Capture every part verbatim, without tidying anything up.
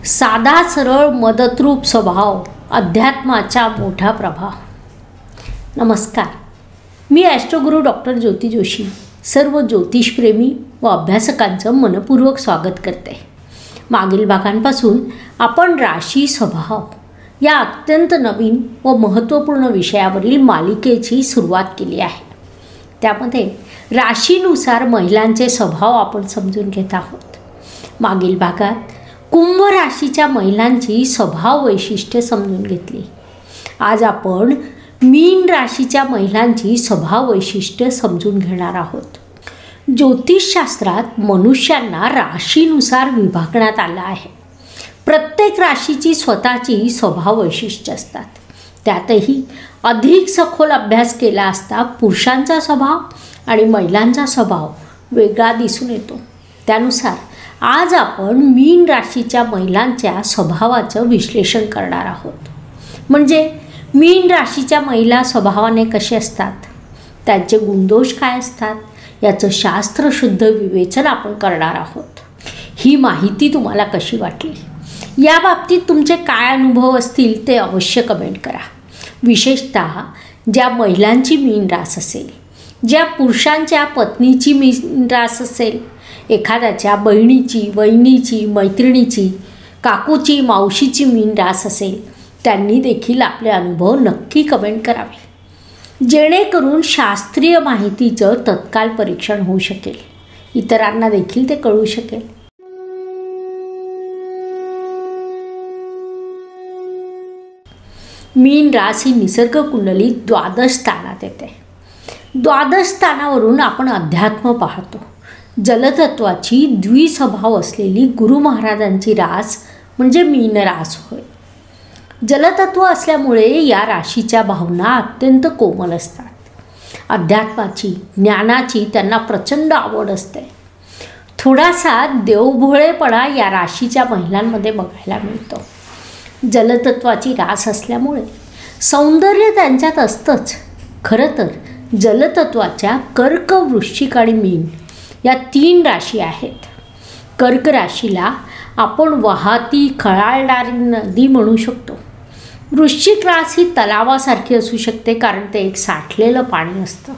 साधा सरळ मदतरूप स्वभाव, अध्यात्माचा मोठा प्रभाव. नमस्कार, मी ॲस्ट्रोगुरू डॉक्टर ज्योती जोशी सर्व ज्योतिषप्रेमी व अभ्यासकांचं मनपूर्वक स्वागत करते. मागील भागांपासून आपण राशी स्वभाव या अत्यंत नवीन व महत्त्वपूर्ण विषयावरील मालिकेची सुरुवात केली आहे. त्यामध्ये राशीनुसार महिलांचे स्वभाव आपण समजून घेत आहोत. मागील भागात कुंभ राशीच्या महिलांची स्वभाव वैशिष्ट्ये समजून घेतली. आज आपण मीन राशीच्या महिलांची स्वभाव वैशिष्ट्ये समजून घेणार आहोत. ज्योतिषशास्त्रात मनुष्यांना राशीनुसार विभागण्यात आलं आहे. प्रत्येक राशीची स्वतःची स्वभाव वैशिष्ट्ये असतात. त्यातही अधिक सखोल अभ्यास केला असता पुरुषांचा स्वभाव आणि महिलांचा स्वभाव वेगळा दिसून येतो. त्यानुसार आज आपण मीन राशीच्या महिलांच्या स्वभावाचं विश्लेषण करणार आहोत. म्हणजे मीन राशीच्या महिला स्वभावाने कसे असतात, त्यांचे गुणदोष काय असतात याचं शास्त्रशुद्ध विवेचन आपण करणार आहोत. ही माहिती तुम्हाला कशी वाटली, या बाबतीत तुमचे काय अनुभव असतील ते अवश्य कमेंट करा. विशेषतः ज्या महिलांची मीन रास असेल, ज्या पुरुषांच्या पत्नीची मीन रास असेल, एखाद्याच्या बहिणीची, वहिनीची, मैत्रिणीची, काकूची, मावशीची मीन रास असेल, त्यांनी देखील आपले अनुभव नक्की कमेंट करावे, जेणेकरून शास्त्रीय माहितीचं तत्काल परीक्षण होऊ शकेल, इतरांना देखील ते कळू शकेल. मीन रास ही निसर्ग कुंडलीत द्वादश स्थानात येते. द्वादश स्थानावरून आपण अध्यात्म पाहतो. जलतत्वाची द्विस्वभाव असलेली गुरु महाराजांची रास म्हणजे मीन रास होय. जलतत्व असल्यामुळे या राशीच्या भावना अत्यंत कोमल असतात. अध्यात्माची, ज्ञानाची त्यांना प्रचंड आवड असते. थोडासा देवभोळेपणा या राशीच्या महिलांमध्ये बघायला मिळतो. जलतत्वाची रास असल्यामुळे सौंदर्य त्यांच्यात असतंच. खरं तर जलतत्वाच्या कर्क, वृश्चिक आणि मीन या तीन राशी आहेत. कर्क राशीला आपण वाहती खळाळणारी नदी म्हणू शकतो. वृश्चिक रास ही तलावासारखी असू शकते, कारण ते एक साठलेलं पाणी असतं.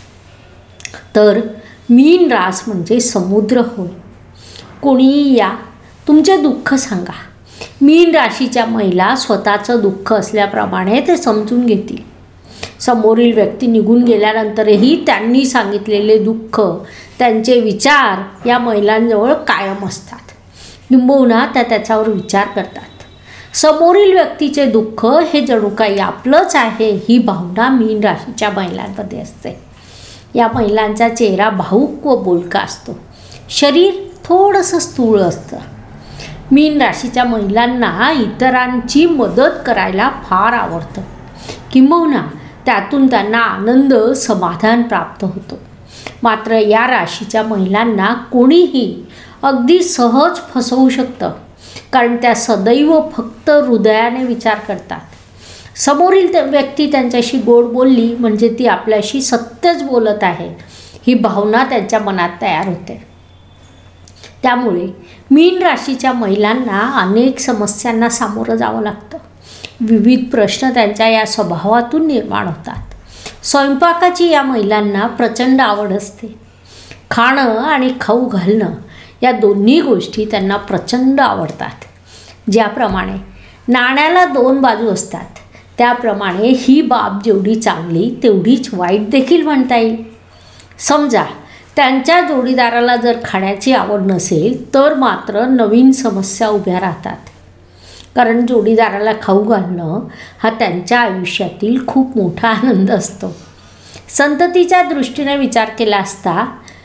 तर मीन रास म्हणजे समुद्र होय. कोणीही या, तुमचे दुःख सांगा. मीन राशीच्या महिला स्वतःचं दुःख असल्याप्रमाणे ते समजून घेतील. समोरील व्यक्ती निघून गेल्यानंतरही त्यांनी सांगितलेले दुःख, त्यांचे विचार या महिलांजवळ कायम असतात. किंबहुना त्या त्याच्यावर विचार करतात. समोरील व्यक्तीचे दुःख हे जणू काही आपलंच आहे, ही भावना मीन राशीच्या महिलांमध्ये असते. या महिलांचा चेहरा भावुक व बोलका असतो. शरीर थोडंसं स्थूळ असतं. मीन राशीच्या महिलांना इतरांची मदत करायला फार आवडतं. किंबहुना त्यातून त्यांना आनंद, समाधान प्राप्त होतो. मात्र या राशीच्या महिलांना कोणीही अगदी सहज फसवू शकतं, कारण त्या सदैव फक्त हृदयाने विचार करतात. समोरील व्यक्ती त्यांच्याशी गोड बोलली म्हणजे ती आपल्याशी सत्यच बोलत आहे, ही भावना त्यांच्या मनात तयार होते. त्यामुळे मीन राशीच्या महिलांना अनेक समस्यांना सामोरं जावं लागतं. विविध प्रश्न त्यांच्या या स्वभावातून निर्माण होतात. स्वयंपाकाची या महिलांना प्रचंड आवड असते. खाणं आणि खाऊ घालणं या दोन्ही गोष्टी त्यांना प्रचंड आवडतात. ज्याप्रमाणे नाण्याला दोन बाजू असतात, त्याप्रमाणे ही बाब जेवढी चांगली तेवढीच वाईट देखील म्हणता येईल. समजा त्यांच्या जोडीदाराला जर खाण्याची आवड नसेल तर मात्र नवीन समस्या उभ्या राहतात. कारण जोडीदाराला खाऊ घालणं हा त्यांच्या आयुष्यातील खूप मोठा आनंद असतो. संततीच्या दृष्टीने विचार केला असता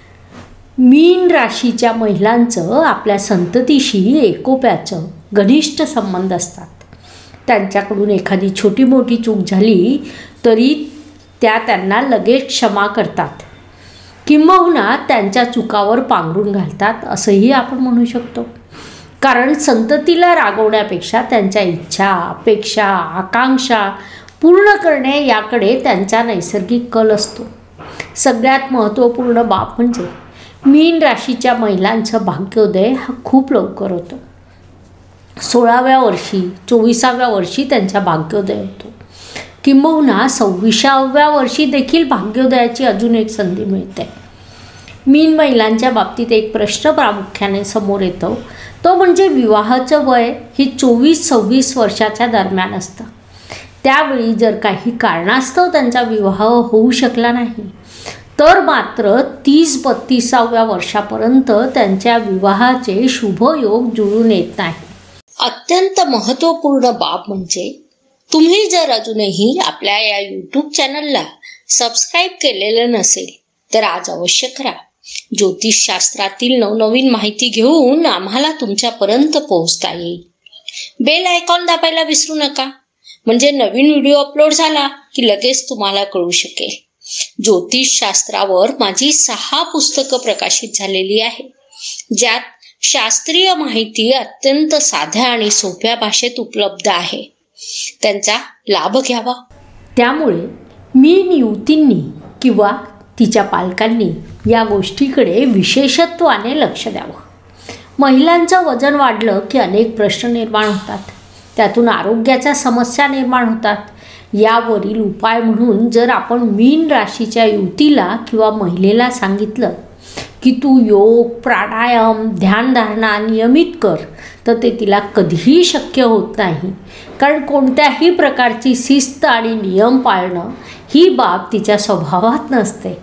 मीन राशीच्या महिलांचं आपल्या संततीशी एकोप्याचं घनिष्ठ संबंध असतात. त्यांच्याकडून एखादी छोटी मोठी चूक झाली तरी त्या त्यांना लगेच क्षमा करतात, किंबहुना त्यांच्या चुकावर पांघरून घालतात असंही आपण म्हणू शकतो. कारण संततीला रागवण्यापेक्षा त्यांच्या इच्छा, अपेक्षा, आकांक्षा पूर्ण करणे याकडे त्यांचा नैसर्गिक कल असतो. सगळ्यात महत्त्वपूर्ण बाब म्हणजे मीन राशीच्या महिलांचं भाग्योदय हा खूप लवकर होतो. सोळाव्या वर्षी चोवीसाव्या वर्षी त्यांच्या भाग्योदय होतो, किंबहुना सव्वीसाव्या वर्षी देखील भाग्योदयाची अजून एक संधी मिळते. मीन महिलांच्या बाबतीत एक प्रश्न प्रामुख्याने समोर येतो, तो म्हणजे विवाहाचं वय ही चोवीस सव्वीस वर्षाच्या दरम्यान असतं. त्यावेळी जर काही कारणास्तव त्यांचा विवाह होऊ शकला नाही तर मात्र तीस बत्तीसाव्या वर्षापर्यंत त्यांच्या विवाहाचे शुभयोग जुळून येत नाही. अत्यंत महत्त्वपूर्ण बाब म्हणजे तुम्ही जर अजूनही आपल्या या यूट्यूब चॅनलला सबस्क्राईब केलेलं नसेल तर आज अवश्य करा. ज्योतिषशास्त्रातील नवनवीन माहिती घेऊन आम्हाला तुमच्यापर्यंत पोहोचता येईल. बेल आयकॉन दाबायला विसरू नका, म्हणजे नवीन व्हिडिओ अपलोड झाला की लगेच तुम्हाला कळू शकेल. ज्योतिषशास्त्रावर माझी सहा पुस्तकं प्रकाशित झालेली आहे, ज्यात शास्त्रीय माहिती अत्यंत साध्या आणि सोप्या भाषेत उपलब्ध आहे. त्यांचा लाभ घ्यावा. त्यामुळे मीन युवतींनी किंवा तिच्या पालकांनी या गोष्टीकडे विशेषत्वाने लक्ष द्यावं. महिलांचं वजन वाढलं की अनेक प्रश्न निर्माण होतात, त्यातून आरोग्याच्या समस्या निर्माण होतात. यावरील उपाय म्हणून जर आपण मीन राशीच्या युवतीला किंवा महिलेला सांगितलं की तू योग, प्राणायाम, ध्यानधारणा नियमित कर, तर ते तिला कधीही शक्य होत नाही. कारण कोणत्याही प्रकारची शिस्त आणि नियम पाळणं ही बाब तिच्या स्वभावात नसते.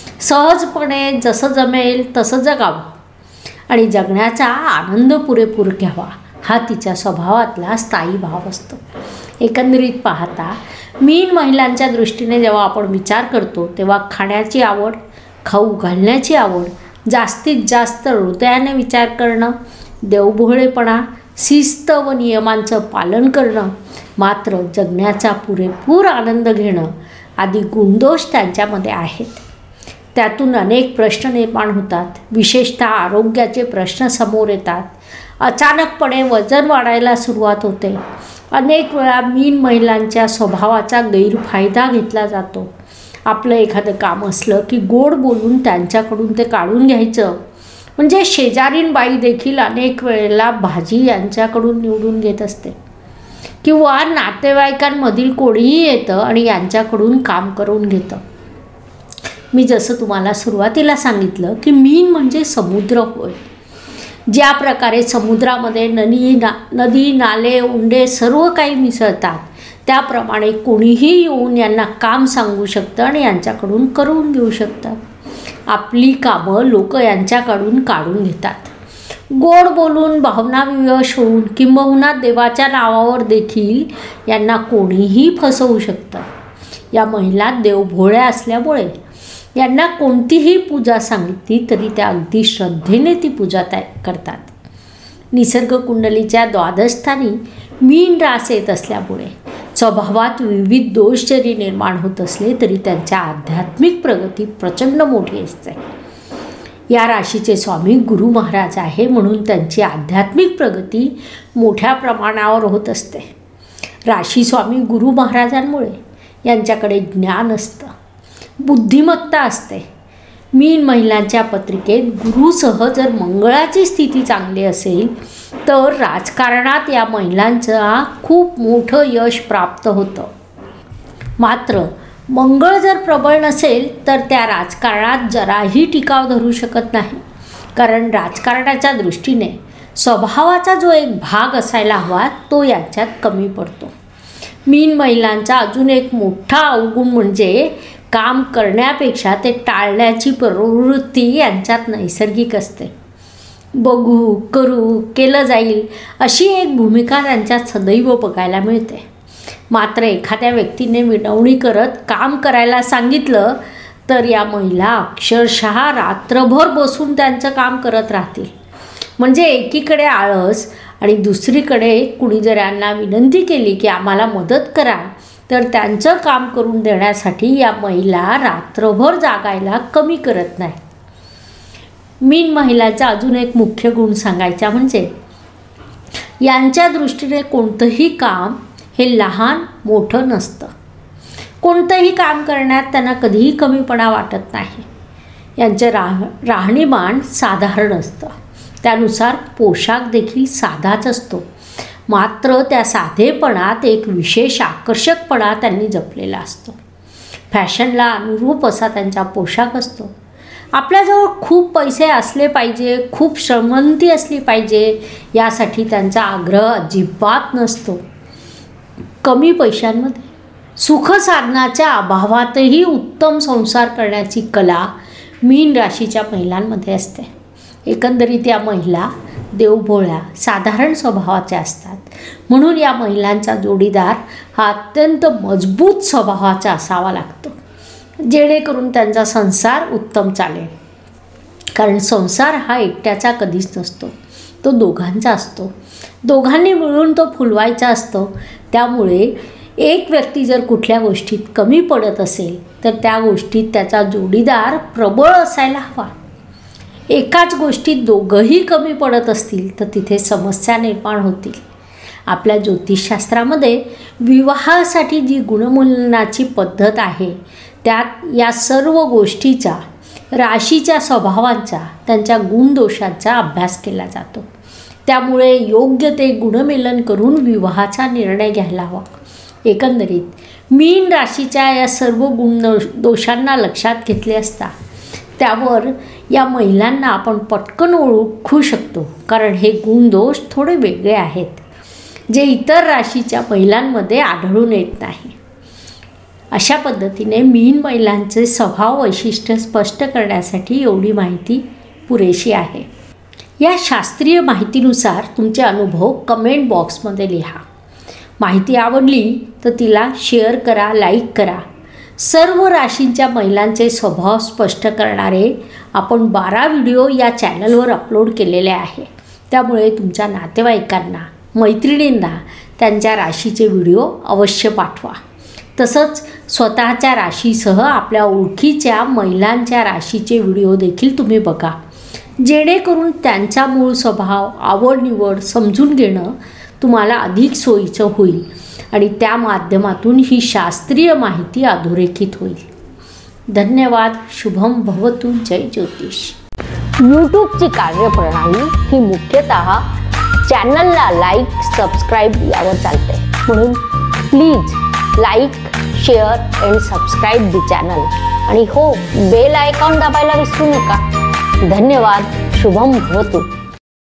सहजपणे जसं जमेल तसं जगावं आणि जगण्याचा आनंद पुरेपूर घ्यावा, हा तिच्या स्वभावातला स्थायी भाव असतो. एकंदरीत पाहता मीन महिलांच्या दृष्टीने जेव्हा आपण विचार करतो तेव्हा खाण्याची आवड, खाऊ घालण्याची आवड, जास्तीत जास्त हृदयाने विचार करणं, देवभोळेपणा, शिस्त व नियमांचं पालन करणं, मात्र जगण्याचा पुरेपूर आनंद घेणं आदी गुणदोष त्यांच्यामध्ये आहेत. त्यातून अनेक प्रश्न निर्माण होतात. विशेषतः आरोग्याचे प्रश्न समोर येतात. अचानकपणे वजन वाढायला सुरुवात होते. अनेक वेळा मीन महिलांच्या स्वभावाचा गैरफायदा घेतला जातो. आपलं एखादं काम असलं की गोड बोलून त्यांच्याकडून ते काढून घ्यायचं. म्हणजे शेजारीण बाई देखील अनेक वेळेला भाजी यांच्याकडून निवडून घेत असते, किंवा नातेवाईकांमधील कोणीही येतं आणि यांच्याकडून काम करून घेतं. मी जसं तुम्हाला सुरुवातीला सांगितलं की मीन म्हणजे समुद्र होय. ज्या प्रकारे समुद्रामध्ये नदी ना नदी नाले उंडे सर्व काही मिसळतात, त्याप्रमाणे कोणीही येऊन यांना काम सांगू शकतं आणि यांच्याकडून करून घेऊ शकतात. आपली कामं लोक यांच्याकडून काढून घेतात. गोड बोलून, भावनाविवश होऊन, किंबहुना देवाच्या नावावर देखील यांना कोणीही फसवू शकतं. या महिला देवभोळ्या असल्यामुळे यांना कोणतीही पूजा सांगितली तरी त्या अगदी श्रद्धेने ती पूजा त्या करतात. निसर्ग कुंडलीच्या द्वादशस्थानी मीन रास येत असल्यामुळे स्वभावात विविध दोष जरी निर्माण होत असले तरी त्यांच्या आध्यात्मिक प्रगती प्रचंड मोठी असते. या राशीचे स्वामी गुरु महाराज आहे, म्हणून त्यांची आध्यात्मिक प्रगती मोठ्या प्रमाणावर होत असते. राशी स्वामी गुरु महाराजांमुळे यांच्याकडे ज्ञान असतं, बुद्धिमत्ता असते. मीन महिलांच्या पत्रिकेत गुरुसह जर मंगळाची स्थिती चांगली असेल तर राजकारणात या महिलांचा खूप मोठं यश प्राप्त होतं. मात्र मंगळ जर प्रबळ नसेल तर त्या राजकारणात जराही टिकाव धरू शकत नाही. कारण राजकारणाच्या दृष्टीने स्वभावाचा जो एक भाग असायला हवा तो यांच्यात कमी पडतो. मीन महिलांचा अजून एक मोठा अवगुण म्हणजे काम करण्यापेक्षा ते टाळण्याची प्रवृत्ती यांच्यात नैसर्गिक असते. बघू, करू, केलं जाईल अशी एक भूमिका त्यांच्यात सदैव बघायला मिळते. मात्र एखाद्या व्यक्तीने विनवणी करत काम करायला सांगितलं तर या महिला अक्षरशः रात्रभर बसून त्यांचं काम करत राहतील. म्हणजे एकीकडे आळस आणि दुसरीकडे कुणी जर यांना विनंती केली की आम्हाला मदत करा तर त्यांचं काम करून देण्यासाठी या महिला रात्रभर जागायला कमी करत नाही. मीन महिलाचा अजून एक मुख्य गुण सांगायचा म्हणजे यांच्या दृष्टीने कोणतंही काम हे लहान मोठं नसतं. कोणतंही काम करण्यात त्यांना कधीही कमीपणा वाटत नाही. यांचं राह राहणीमान साधारण असतं, त्यानुसार पोशाख देखील साधाच असतो. मात्र त्या साधेपणात एक विशेष आकर्षकपणा त्यांनी जपलेला असतो. फॅशनला अनुरूप असा त्यांचा पोशाख असतो. आपल्याजवळ खूप पैसे असले पाहिजे, खूप श्रीमंती असली पाहिजे यासाठी त्यांचा आग्रह अजिबात नसतो. कमी पैशांमध्ये सुखसाधनाच्या अभावातही उत्तम संसार करण्याची कला मीन राशीच्या महिलांमध्ये असते. एकंदरीत या महिला देवभोळ्या साधारण स्वभावाच्या असतात. म्हणून या महिलांचा जोडीदार हा अत्यंत मजबूत स्वभावाचा असावा लागतो, जेणेकरून त्यांचा संसार उत्तम चालेल. कारण संसार हा एकट्याचा कधीच नसतो, तो दोघांचा असतो. दोघांनी मिळून तो फुलवायचा असतो. त्यामुळे एक व्यक्ती जर कुठल्या गोष्टीत कमी पडत असेल तर त्या गोष्टीत त्याचा जोडीदार प्रबळ असायला हवा. एकाच गोष्टीत दोघंही कमी पडत असतील तर तिथे समस्या निर्माण होतील. आपल्या ज्योतिषशास्त्रामध्ये विवाहासाठी जी गुणमूलनाची पद्धत आहे त्यात या सर्व गोष्टीचा, राशीच्या स्वभावांचा, त्यांच्या गुणदोषांचा अभ्यास केला जातो. त्यामुळे योग्य ते गुणमेलन करून विवाहाचा निर्णय घ्यायला हवा. एकंदरीत मीन राशीच्या या सर्व गुण दोषांना लक्षात घेतले असता त्यावर या महिलांना आपण पटकन ओळखू शकतो. कारण हे गुणदोष थोडे वेगळे आहेत, जे इतर राशीच्या महिलांमध्ये आढळून येत नाही. अशा पद्धतीने मीन महिलांचे स्वभाव वैशिष्ट्य स्पष्ट करण्यासाठी एवढी माहिती पुरेशी आहे. या शास्त्रीय माहितीनुसार तुमचे अनुभव कमेंट बॉक्समध्ये लिहा. माहिती आवडली तर तिला शेअर करा, लाईक करा. सर्व राशींच्या महिलांचे स्वभाव स्पष्ट करणारे आपण बारा व्हिडिओ या चॅनलवर अपलोड केलेले आहे. त्यामुळे तुमच्या नातेवाईकांना, मैत्रिणींना त्यांच्या राशीचे व्हिडिओ अवश्य पाठवा. तसंच स्वतःच्या राशीसह आपल्या ओळखीच्या महिलांच्या राशीचे व्हिडिओ देखील तुम्ही बघा, जेणेकरून त्यांचा मूळ स्वभाव, आवड निवड समजून घेणं तुम्हाला अधिक सोयीचं होईल आणि त्या माध्यमातून ही शास्त्रीय माहिती अधोरेखित होईल. धन्यवाद. शुभम भवतु. जय ज्योतिष. यूट्यूबची कार्यप्रणाली ही मुख्यतः चॅनलला लाईक, सबस्क्राईब यावर चालते. म्हणून please like, share and subscribe the channel. आणि हो, बेल आयकॉन दाबायला विसरू नका. धन्यवाद. शुभम भवतु.